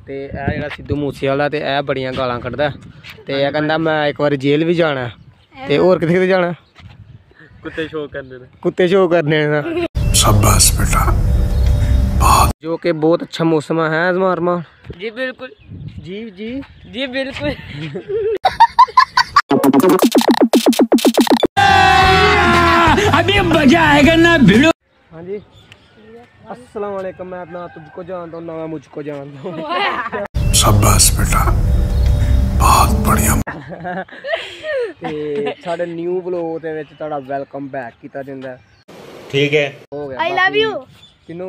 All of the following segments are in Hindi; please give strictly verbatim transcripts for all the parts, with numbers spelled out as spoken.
ਤੇ ਇਹ ਜਿਹੜਾ ਸਿੱਧੂ ਮੂਸੇਵਾਲਾ ਤੇ ਇਹ ਬੜੀਆਂ ਗਾਲਾਂ ਕੱਢਦਾ ਤੇ ਇਹ ਕਹਿੰਦਾ ਮੈਂ ਇੱਕ ਵਾਰ ਜੇਲ੍ਹ ਵੀ ਜਾਣਾ ਤੇ ਹੋਰ ਕਿੱਥੇ ਜਾਣਾ ਕੁੱਤੇ ਸ਼ੋਅ ਕਰਨੇ ਨੇ ਕੁੱਤੇ ਸ਼ੋਅ ਕਰਨੇ ਨੇ शाबाश बेटा जो कि बहुत अच्छा मौसम है मारमा जी बिल्कुल जी जी जी बिल्कुल अभी मजा आएगा ना भिड़ो। हाँ जी अस्सलाम वालेकुम। मैं ना तुझको जानता हूँ ना मैं मुझको जानता हूँ। शाबाश बेटा बहुत बढ़िया। ते साडे न्यू व्लॉग दे विच तुहाडा वेलकम बैक कीता जांदा है। ठीक है हो गया। I love you Kinu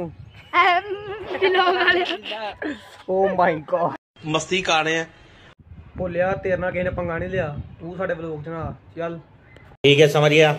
oh my god मस्ती कर रहे हैं भोलिया तेरे नाल किसी ने पंगा नहीं लिया तू साडे व्लॉग च ना चल ठीक है समझ गया।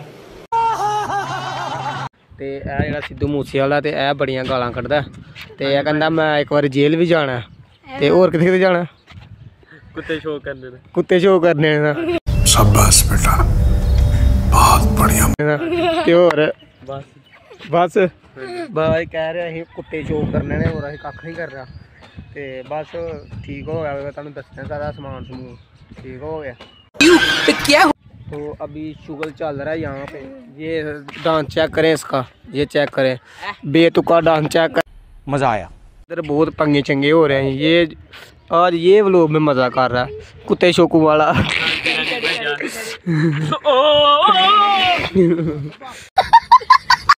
ते ए जेड़ा सिद्धू मूसेवाला ते ए बड़ियां गालां कड्डदा ते ए कहंदा मैं एक बार जेल भी जाना ते होर किथे जाना कुत्ते शो करने ने कुत्ते शो करने ने। शाबाश बेटा बहुत बढ़िया। ते होर बस बस भाई कह रहे अं कुत्ते शो करने ने और अं कख नहीं कर रहा ते बस ठीक हो गया तुहानू दसना सारा समान समून ठीक हो गया। क्या तो अभी शुगल चल रहा है यहाँ पे। ये डांस चेक करें इसका ये चेक करें बेतुका डांस चेक कर मज़ा आया। इधर बहुत पंगे चंगे हो रहे हैं। ये आज ये व्लॉग में मज़ा कर रहा है कुत्ते शोकू वाला।